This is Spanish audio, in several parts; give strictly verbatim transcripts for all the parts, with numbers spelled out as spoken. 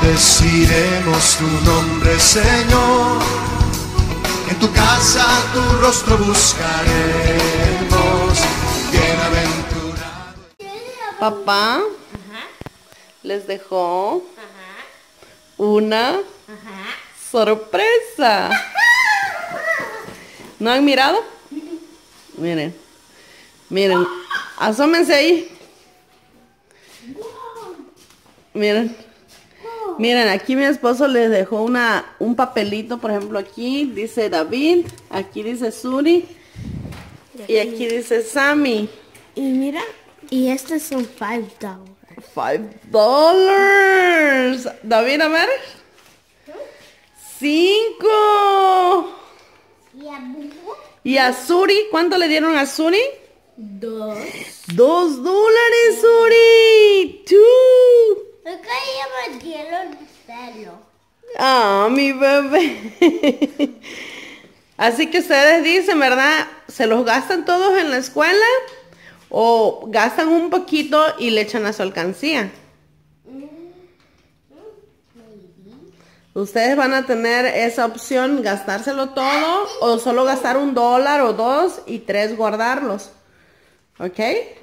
bendeciremos tu nombre, Señor. En tu casa tu rostro buscaremos. Bienaventurado. Papá Ajá. les dejó Ajá. una Ajá. sorpresa. ¿No han mirado? Miren, miren, asómense ahí. Miren, miren, aquí mi esposo les dejó una, un papelito, por ejemplo, aquí dice David, aquí dice Suri y aquí dice Sammy. Y mira, y estos son five dollars. Five dollars. David, a ver. Cinco. ¿Y a Bubu? ¿Y a Suri? ¿Cuánto le dieron a Suri? Dos. Dos dólares, Suri. Two. ¿Por qué yo me quiero pelo? Ah, mi bebé. Así que ustedes dicen, ¿verdad? ¿Se los gastan todos en la escuela? ¿O gastan un poquito y le echan a su alcancía? Ustedes van a tener esa opción, gastárselo todo o solo gastar un dólar o dos y tres guardarlos. ¿Ok?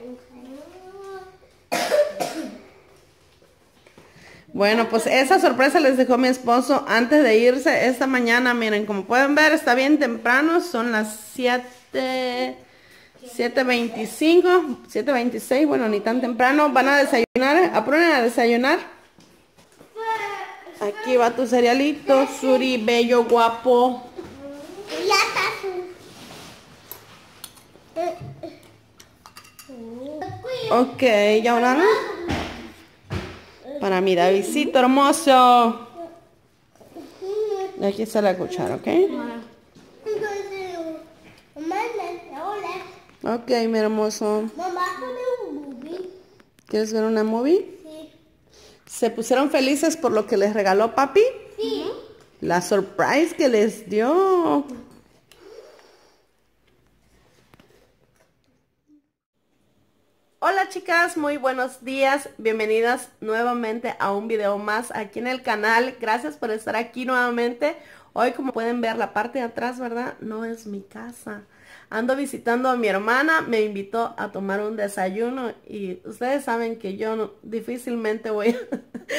Bueno, pues esa sorpresa les dejó mi esposo antes de irse esta mañana. Miren, como pueden ver, está bien temprano. Son las siete, siete veinticinco, siete veintiséis. Bueno, ni tan temprano. Van a desayunar. Aprueben a desayunar. Aquí va tu cerealito, Suri, bello, guapo. Ya está. Ok, ¿ya oraron? Para mi Davidcito hermoso. Y aquí está la cuchara, ¿ok? Ok, mi hermoso. Mamá, pone un movie. ¿Quieres ver una movie? Sí. ¿Se pusieron felices por lo que les regaló papi? Sí. La surprise que les dio. Hola chicas, muy buenos días. Bienvenidas nuevamente a un video más aquí en el canal. Gracias por estar aquí nuevamente. Hoy, como pueden ver, la parte de atrás, ¿verdad? No es mi casa. Ando visitando a mi hermana, me invitó a tomar un desayuno y ustedes saben que yo no, difícilmente voy a...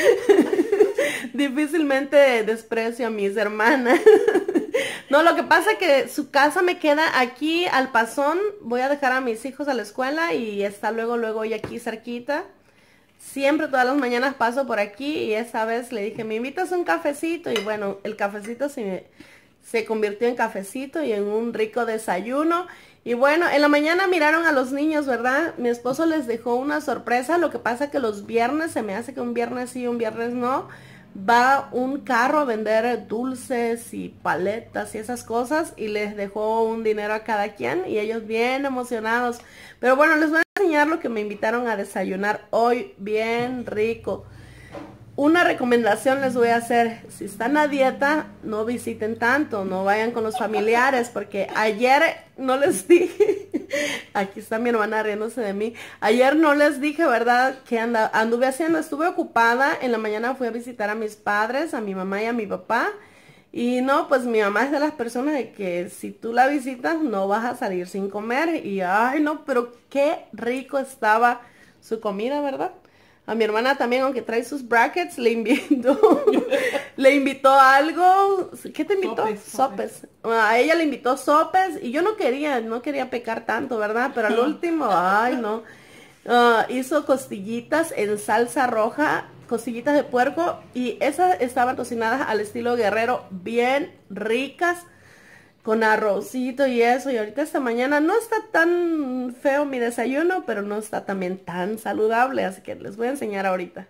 difícilmente desprecio a mis hermanas. No, lo que pasa es que su casa me queda aquí al pasón. Voy a dejar a mis hijos a la escuela y está luego, luego y aquí cerquita. Siempre todas las mañanas paso por aquí y esa vez le dije, ¿me invitas a un cafecito? Y bueno, el cafecito se me... se convirtió en cafecito y en un rico desayuno. Y bueno, en la mañana miraron a los niños, ¿verdad? Mi esposo les dejó una sorpresa. Lo que pasa que los viernes, se me hace que un viernes sí, un viernes no, va un carro a vender dulces y paletas y esas cosas. Y les dejó un dinero a cada quien y ellos bien emocionados. Pero bueno, les voy a enseñar lo que me invitaron a desayunar hoy, bien rico. Una recomendación les voy a hacer, si están a dieta, no visiten tanto, no vayan con los familiares, porque ayer no les dije, aquí está mi hermana riéndose de mí, ayer no les dije, ¿verdad?, que anda, anduve haciendo, estuve ocupada, en la mañana fui a visitar a mis padres, a mi mamá y a mi papá, y no, pues mi mamá es de las personas de que si tú la visitas no vas a salir sin comer, y ay no, pero qué rico estaba su comida, ¿verdad? A mi hermana también, aunque trae sus brackets, le invitó, le invitó algo. ¿Qué te invitó? Sopes, Sopes. sopes. A ella le invitó sopes y yo no quería, no quería pecar tanto, ¿verdad? Pero al último, ay no. Uh, hizo costillitas en salsa roja, costillitas de puerco y esas estaban cocinadas al estilo guerrero, bien ricas. Con arrocito y eso, y ahorita esta mañana no está tan feo mi desayuno, pero no está también tan saludable, así que les voy a enseñar ahorita.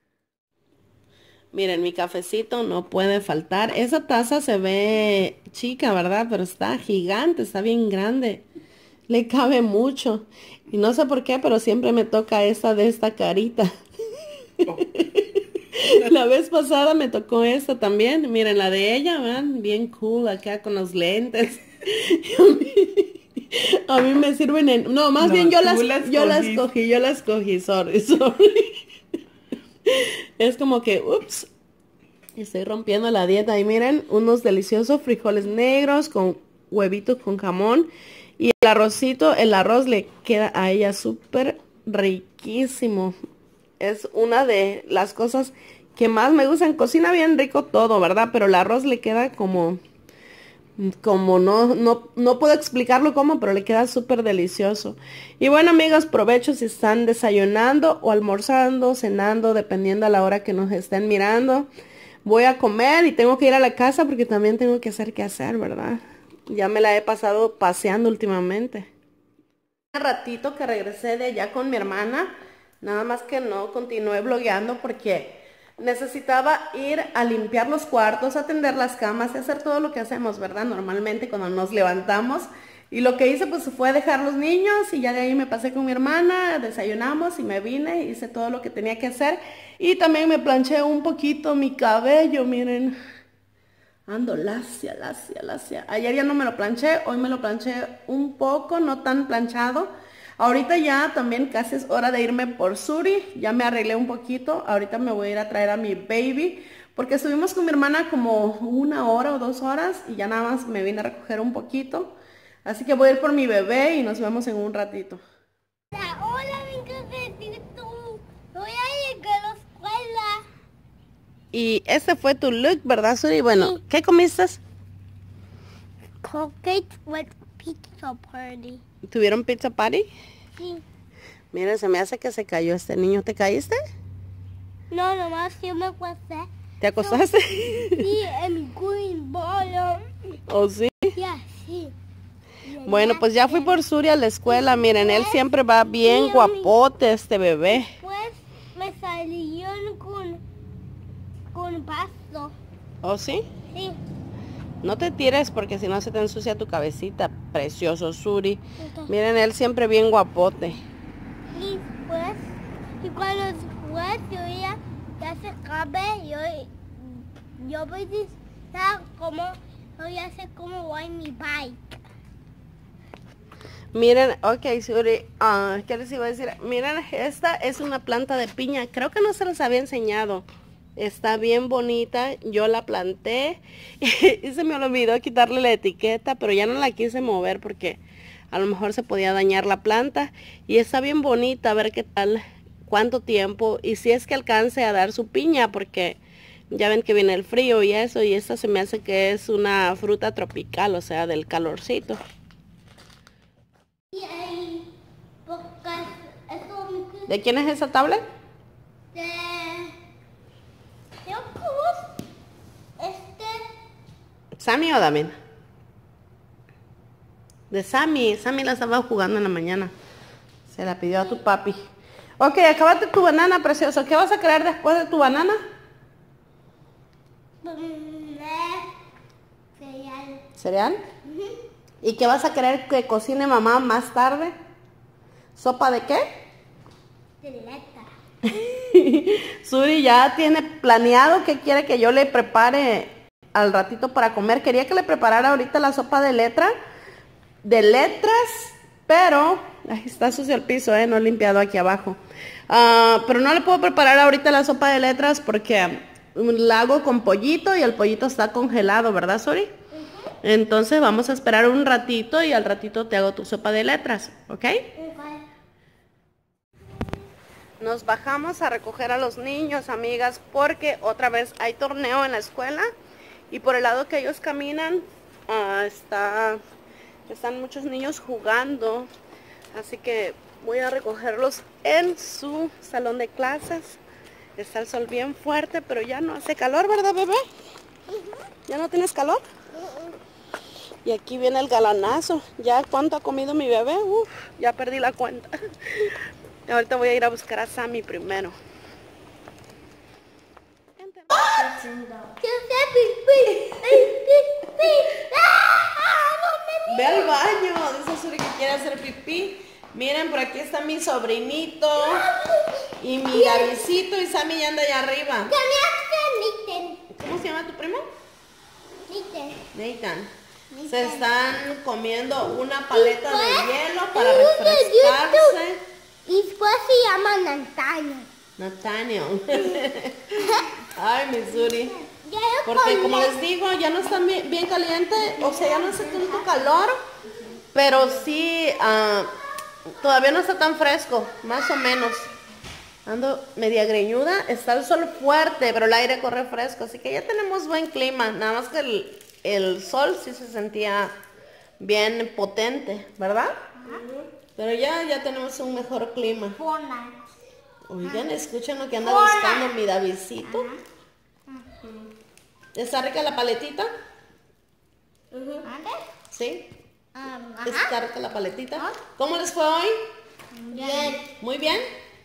Miren, mi cafecito no puede faltar. Esa taza se ve chica, ¿verdad? Pero está gigante, está bien grande. Le cabe mucho. Y no sé por qué, pero siempre me toca esta de esta carita. Oh. La vez pasada me tocó esta también. Miren, la de ella, man, bien cool acá con los lentes. A mí, a mí me sirven en... No, más No, bien yo tú las, las yo las cogiste. cogí, yo las cogí, sorry, sorry. Es como que, ups, Estoy rompiendo la dieta y miren, unos deliciosos frijoles negros con huevitos con jamón. Y el arrocito, el arroz le queda a ella súper riquísimo. Es una de las cosas que más me gustan. Cocina bien rico todo, ¿verdad? Pero el arroz le queda como... Como no, no, no puedo explicarlo cómo, pero le queda súper delicioso. Y bueno, amigos, provecho si están desayunando o almorzando, cenando, dependiendo a la hora que nos estén mirando. Voy a comer y tengo que ir a la casa porque también tengo que hacer qué hacer, ¿verdad? Ya me la he pasado paseando últimamente. Un ratito que regresé de allá con mi hermana, nada más que no continué blogueando porque necesitaba ir a limpiar los cuartos, a tender las camas y hacer todo lo que hacemos, ¿verdad? Normalmente cuando nos levantamos. Y lo que hice pues fue dejar los niños y ya de ahí me pasé con mi hermana, desayunamos y me vine, hice todo lo que tenía que hacer. Y también me planché un poquito mi cabello, miren. Ando lacia, lacia, lacia. Ayer ya no me lo planché, hoy me lo planché un poco, no tan planchado. Ahorita ya también casi es hora de irme por Suri, ya me arreglé un poquito. Ahorita me voy a ir a traer a mi baby, porque estuvimos con mi hermana como una hora o dos horas y ya nada más me vine a recoger un poquito. Así que voy a ir por mi bebé y nos vemos en un ratito. Hola, mi tú. Voy a llegar a la escuela. Y ese fue tu look, ¿verdad, Suri? Bueno, sí. ¿Qué comiste? Colgate with pizza party. ¿Tuvieron pizza party? Sí. Mira, se me hace que se cayó este niño. ¿Te caíste? No, nomás yo me acosté. ¿Te acostaste? Sí, en mi green ball. ¿Oh, sí? Ya, sí. Bueno, pues ya fui por Suri a la escuela. Miren, él siempre va bien guapote, este bebé. Pues me salieron con, con pasto. ¿Oh, sí? Sí. No te tires porque si no se te ensucia tu cabecita. Precioso, Suri. Okay. Miren, él siempre bien guapote. Y pues, y cuando después yo ya, ya se acabe, yo, yo voy a estar como, yo ya sé cómo voy en mi bike. Miren, ok, Suri, uh, ¿qué les iba a decir? Miren, esta es una planta de piña. Creo que no se los había enseñado. Está bien bonita, yo la planté y se me olvidó quitarle la etiqueta, pero ya no la quise mover porque a lo mejor se podía dañar la planta. Y está bien bonita, a ver qué tal, cuánto tiempo y si es que alcance a dar su piña, porque ya ven que viene el frío y eso, y esta se me hace que es una fruta tropical, o sea, del calorcito. ¿De quién es esa tablet? De... Este... ¿Sammy o David? De Sammy. Sammy la estaba jugando en la mañana. Se la pidió a tu papi. Ok, acabate tu banana, precioso. ¿Qué vas a querer después de tu banana? Cereal. ¿Cereal? Uh-huh. ¿Y qué vas a querer que cocine mamá más tarde? ¿Sopa de qué? De letra. Suri ya tiene planeado qué quiere que yo le prepare al ratito para comer. Quería que le preparara ahorita la sopa de letra, de letras, pero ay, está sucio el piso, eh, no he limpiado aquí abajo. Uh, pero no le puedo preparar ahorita la sopa de letras porque la hago con pollito y el pollito está congelado, ¿verdad, Suri? Uh-huh. Entonces vamos a esperar un ratito y al ratito te hago tu sopa de letras, ¿ok? Uh-huh. Nos bajamos a recoger a los niños, amigas, porque otra vez hay torneo en la escuela y por el lado que ellos caminan uh, está, están muchos niños jugando, así que voy a recogerlos en su salón de clases. Está el sol bien fuerte, pero ya no hace calor, ¿verdad, bebé? ¿Ya no tienes calor? Y aquí viene el galanazo. ¿Ya cuánto ha comido mi bebé? Uf, ya perdí la cuenta. Ahorita voy a ir a buscar a Sammy primero. Ve al baño, dice Suri que quiere hacer pipí. Miren, por aquí está mi sobrinito y mi Gavisito y Sammy ya anda allá arriba. ¿Cómo se llama tu primo? Nathan. Se están comiendo una paleta de hielo para refrescarse. Y después se llama Nathaniel. Nathaniel. Ay, mi Suri. Ya lo Porque como comí. les digo, ya no está bien, bien caliente, o sea, ya no hace tanto calor, pero sí, ah, todavía no está tan fresco, más o menos. Ando media greñuda, está el sol fuerte, pero el aire corre fresco, así que ya tenemos buen clima, nada más que el, el sol sí se sentía bien potente, ¿verdad? Pero ya, ya tenemos un mejor clima. Pona. Oigan, escuchen lo que anda buscando mi Davidcito. ¿Está rica la paletita? ¿Antes? Sí. Um, ¿Está rica la paletita? ¿Cómo les fue hoy? Bien. ¿Muy bien?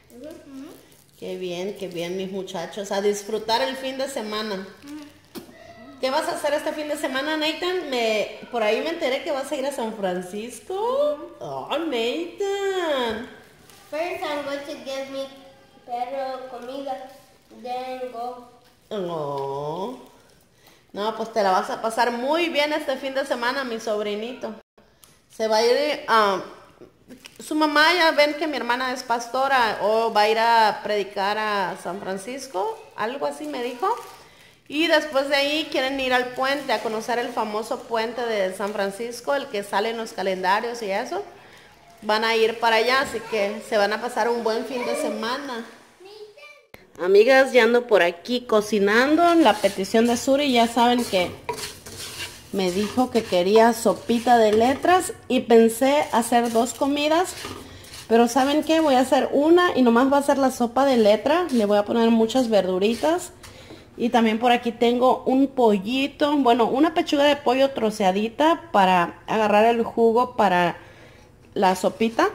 Qué bien, qué bien, mis muchachos. A disfrutar el fin de semana. ¿Qué vas a hacer este fin de semana, Nathan? Me, por ahí me enteré que vas a ir a San Francisco. Oh, Nathan. First, I'm going to give me perro comida. Then go. Oh. No, pues te la vas a pasar muy bien este fin de semana, mi sobrinito. Se va a ir a... su mamá, ya ven que mi hermana es pastora, o va a ir a predicar a San Francisco, algo así me dijo. Y después de ahí quieren ir al puente, a conocer el famoso puente de San Francisco, el que sale en los calendarios y eso. Van a ir para allá, así que se van a pasar un buen fin de semana. Amigas, ya ando por aquí cocinando. La petición de Suri, ya saben que me dijo que quería sopita de letras y pensé hacer dos comidas. Pero ¿saben qué? Voy a hacer una y nomás va a ser la sopa de letra. Le voy a poner muchas verduritas. Y también por aquí tengo un pollito, bueno, una pechuga de pollo troceadita para agarrar el jugo para la sopita.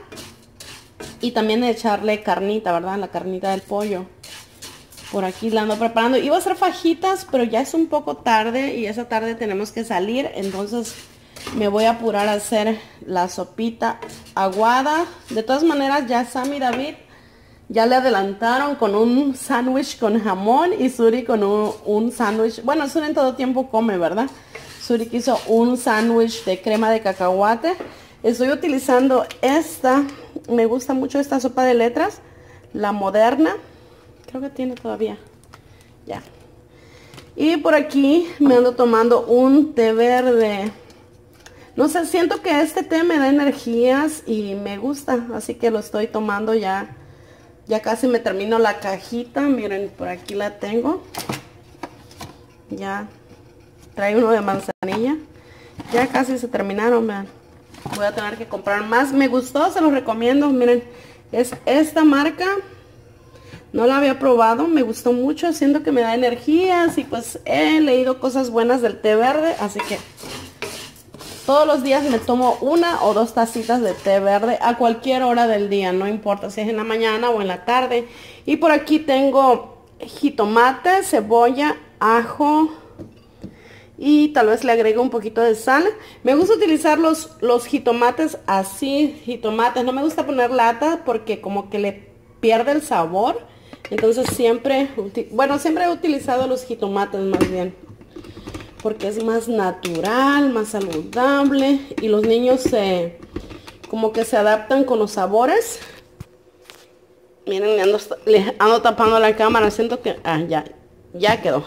Y también echarle carnita, ¿verdad? La carnita del pollo. Por aquí la ando preparando. Iba a hacer fajitas, pero ya es un poco tarde y esa tarde tenemos que salir. Entonces me voy a apurar a hacer la sopita aguada. De todas maneras, ya Sam y David ya le adelantaron con un sándwich con jamón y Suri con un, un sándwich. Bueno, Suri en todo tiempo come, ¿verdad? Suri quiso un sándwich de crema de cacahuate. Estoy utilizando esta. Me gusta mucho esta sopa de letras. La Moderna. Creo que tiene todavía. Ya. Y por aquí me ando tomando un té verde. No sé, siento que este té me da energías y me gusta. Así que lo estoy tomando ya. Ya casi me termino la cajita. Miren, por aquí la tengo. Ya. Trae uno de manzanilla. Ya casi se terminaron, vean. Voy a tener que comprar más. Me gustó, se los recomiendo. Miren, es esta marca. No la había probado, me gustó mucho. Siento que me da energías y pues he leído cosas buenas del té verde. Así que todos los días me tomo una o dos tacitas de té verde a cualquier hora del día. No importa si es en la mañana o en la tarde. Y por aquí tengo jitomate, cebolla, ajo y tal vez le agrego un poquito de sal. Me gusta utilizar los, los jitomates así, jitomates. No me gusta poner lata porque como que le pierde el sabor. Entonces siempre, bueno, siempre he utilizado los jitomates más bien. Porque es más natural, más saludable. Y los niños se, como que se adaptan con los sabores. Miren, le ando, le ando tapando la cámara. Siento que, ah, ya, ya quedó.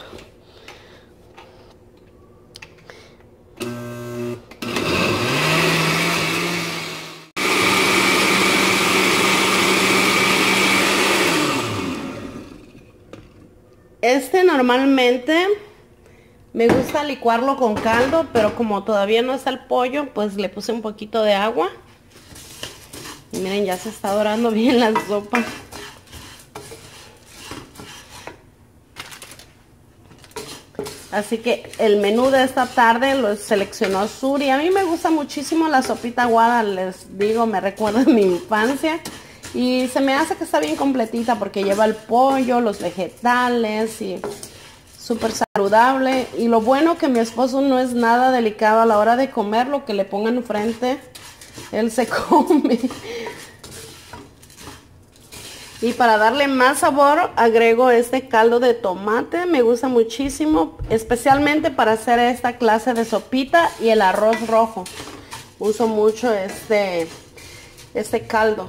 Este normalmente me gusta licuarlo con caldo, pero como todavía no está el pollo, pues le puse un poquito de agua. Y miren, ya se está dorando bien la sopa. Así que el menú de esta tarde lo seleccionó Suri. A mí me gusta muchísimo la sopita aguada, les digo, me recuerda a mi infancia. Y se me hace que está bien completita porque lleva el pollo, los vegetales y súper saludable. Y lo bueno que mi esposo no es nada delicado a la hora de comer, lo que le pongan enfrente, él se come. Y para darle más sabor agrego este caldo de tomate, me gusta muchísimo, especialmente para hacer esta clase de sopita y el arroz rojo. Uso mucho este, este caldo.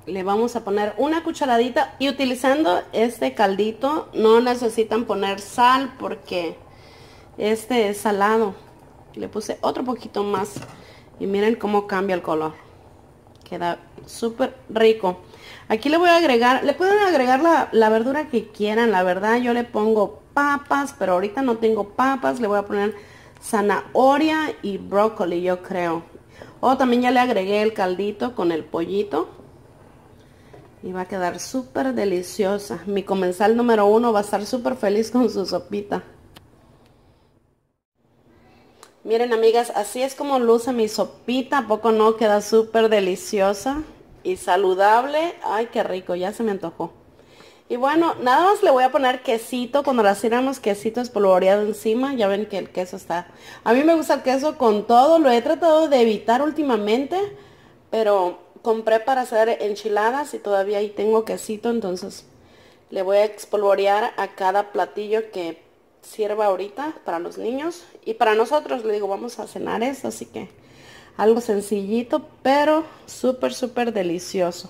le vamos a poner una cucharadita y utilizando este caldito no necesitan poner sal porque este es salado. Le puse otro poquito más y miren cómo cambia el color. Queda súper rico. Aquí le voy a agregar, le pueden agregar la, la verdura que quieran, la verdad. Yo le pongo papas, pero ahorita no tengo papas. Le voy a poner zanahoria y brócoli, yo creo. O también ya le agregué el caldito con el pollito. Y va a quedar súper deliciosa. Mi comensal número uno va a estar súper feliz con su sopita. Miren, amigas, así es como luce mi sopita. ¿A poco no? Queda súper deliciosa y saludable. Ay, qué rico, ya se me antojó. Y bueno, nada más le voy a poner quesito. Cuando la sirvamos, quesito espolvoreado encima. Ya ven que el queso está... A mí me gusta el queso con todo. Lo he tratado de evitar últimamente, pero... compré para hacer enchiladas y todavía ahí tengo quesito, entonces le voy a espolvorear a cada platillo que sirva ahorita para los niños. Y para nosotros, le digo, vamos a cenar esto, así que algo sencillito, pero súper, súper delicioso.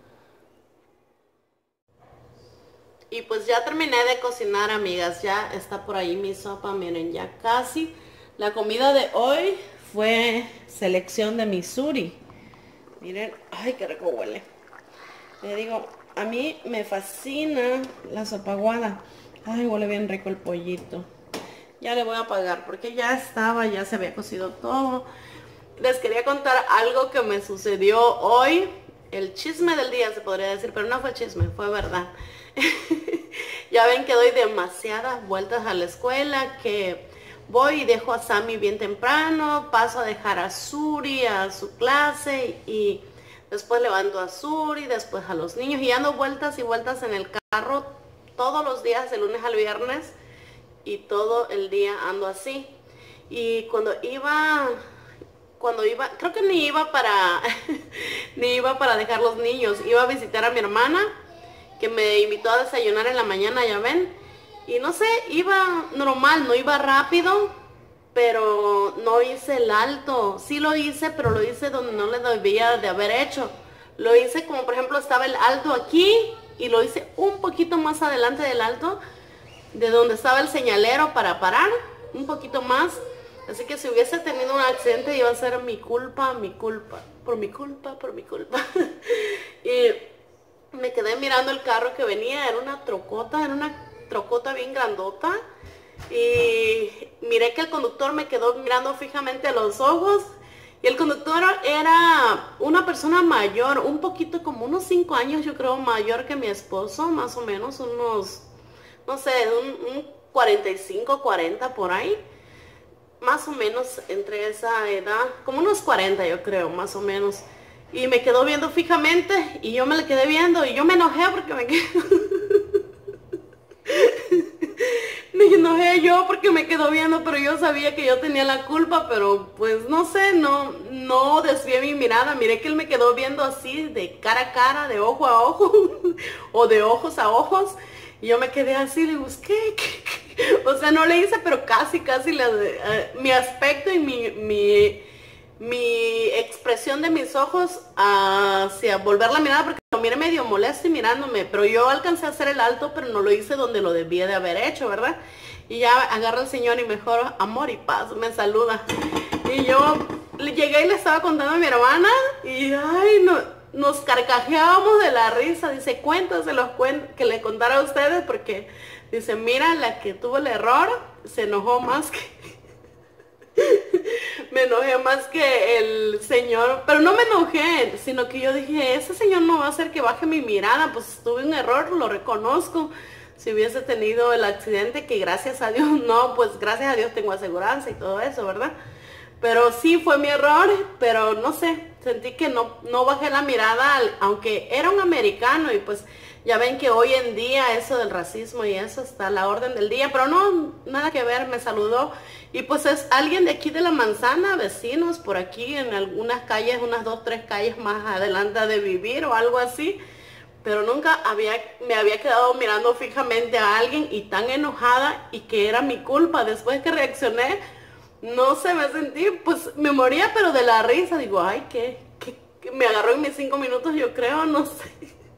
Y pues ya terminé de cocinar, amigas, ya está por ahí mi sopa, miren, ya casi. La comida de hoy fue selección de Missouri. Miren, ay, qué rico huele. Le digo, a mí me fascina la sopa aguada. Ay, huele bien rico el pollito. Ya le voy a apagar porque ya estaba, ya se había cocido todo. Les quería contar algo que me sucedió hoy. El chisme del día se podría decir, pero no fue chisme, fue verdad. Ya ven que doy demasiadas vueltas a la escuela, que... voy y dejo a Sammy bien temprano, paso a dejar a Suri a su clase y después levanto a Suri, después a los niños y ando vueltas y vueltas en el carro todos los días, de lunes al viernes, y todo el día ando así. Y cuando iba, cuando iba, creo que ni iba para, ni iba para dejar los niños, iba a visitar a mi hermana que me invitó a desayunar en la mañana, ya ven. Y no sé, iba normal, no iba rápido, pero no hice el alto. Sí lo hice, pero lo hice donde no le debía de haber hecho. Lo hice como, por ejemplo, estaba el alto aquí y lo hice un poquito más adelante del alto, de donde estaba el señalero para parar, un poquito más. Así que si hubiese tenido un accidente iba a ser mi culpa, mi culpa, por mi culpa, por mi culpa. Y me quedé mirando el carro que venía, era una trocota, era una... trocota bien grandota, y miré que el conductor me quedó mirando fijamente a los ojos, y el conductor era una persona mayor, un poquito como unos cinco años, yo creo, mayor que mi esposo, más o menos, unos, no sé, un, un cuarenta y cinco, cuarenta por ahí, más o menos entre esa edad, como unos cuarenta yo creo, más o menos, y me quedó viendo fijamente, y yo me le quedé viendo, y yo me enojé porque me quedé... Me enojé yo porque me quedó viendo, pero yo sabía que yo tenía la culpa, pero pues no sé, no, no desvié mi mirada. Miré que él me quedó viendo así, de cara a cara, de ojo a ojo, o de ojos a ojos, y yo me quedé así, le busqué, ¿qué, qué? O sea, no le hice, pero casi, casi la, uh, mi aspecto y mi, mi, mi expresión de mis ojos hacia volver la mirada, porque lo miré medio molesto y mirándome, pero yo alcancé a hacer el alto, pero no lo hice donde lo debía de haber hecho, ¿verdad? Y ya agarra el señor y mejor amor y paz, me saluda. Y yo llegué y le estaba contando a mi hermana y ay, no, nos carcajeábamos de la risa. Dice, cuéntaselos cuen que le contara a ustedes, porque dice, mira, la que tuvo el error se enojó más que... me enojé más que el señor, pero no me enojé, sino que yo dije, ese señor no va a hacer que baje mi mirada, pues tuve un error, lo reconozco. Si hubiese tenido el accidente, que gracias a Dios no, pues gracias a Dios tengo aseguranza y todo eso, ¿verdad? Pero sí fue mi error, pero no sé, sentí que no, no bajé la mirada, aunque era un americano, y pues ya ven que hoy en día eso del racismo y eso está a la orden del día, pero no, nada que ver, me saludó. Y pues es alguien de aquí de la manzana, vecinos por aquí, en algunas calles, unas dos, tres calles más adelante de vivir o algo así. Pero nunca había, me había quedado mirando fijamente a alguien y tan enojada, y que era mi culpa. Después que reaccioné, no sé, me sentí, pues me moría pero de la risa. Digo, ay, qué, qué, que me agarró en mis cinco minutos, yo creo, no sé.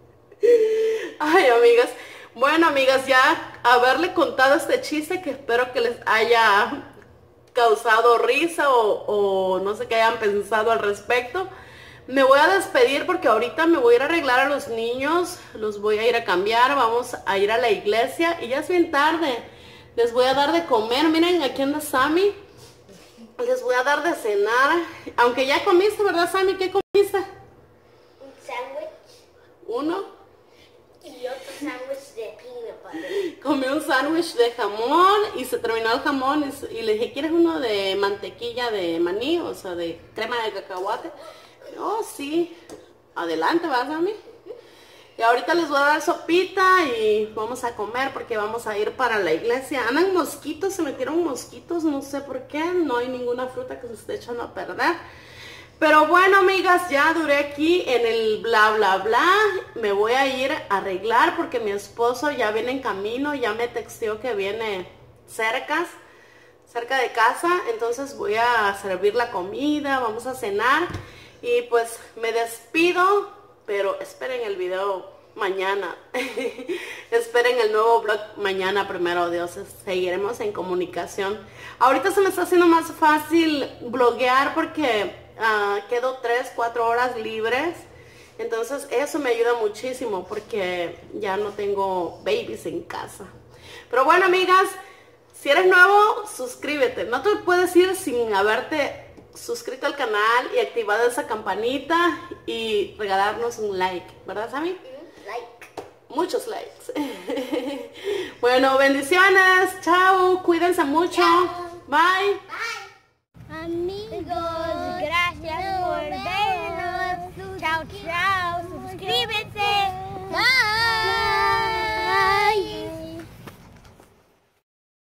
Ay, amigas. Bueno, amigas, ya haberle contado este chiste que espero que les haya causado risa o, o no sé qué hayan pensado al respecto. Me voy a despedir porque ahorita me voy a ir a arreglar a los niños, los voy a ir a cambiar, vamos a ir a la iglesia y ya es bien tarde. Les voy a dar de comer, miren, aquí anda Sammy. Les voy a dar de cenar, aunque ya comiste, ¿verdad, Sammy? ¿Qué comiste? Un sándwich. Uno. Y otro sándwich de peanut butter. Comí un sándwich de jamón y se terminó el jamón y, y le dije, ¿quieres uno de mantequilla de maní? O sea, de crema de cacahuate. Oh, sí. Adelante, ¿vas a mí? Y ahorita les voy a dar sopita y vamos a comer porque vamos a ir para la iglesia. Andan mosquitos, se metieron mosquitos, no sé por qué. No hay ninguna fruta que se esté echando a perder. Pero bueno, amigas, ya duré aquí en el bla bla bla. Me voy a ir a arreglar porque mi esposo ya viene en camino. Ya me texteó que viene cerca, cerca de casa. Entonces voy a servir la comida, vamos a cenar. Y pues me despido, pero esperen el video mañana. Esperen el nuevo vlog mañana, primero Dios. Seguiremos en comunicación. Ahorita se me está haciendo más fácil bloguear porque uh, quedo tres, cuatro horas libres. Entonces eso me ayuda muchísimo porque ya no tengo babies en casa. Pero bueno, amigas, si eres nuevo, suscríbete. No te puedes ir sin haberte suscrito al canal y activado esa campanita y regalarnos un like, ¿verdad, Sammy? Like. Muchos likes. Bueno, bendiciones. Chao. Cuídense mucho. Chao. Bye. Bye. Amigos, gracias por vernos. Chao, chao.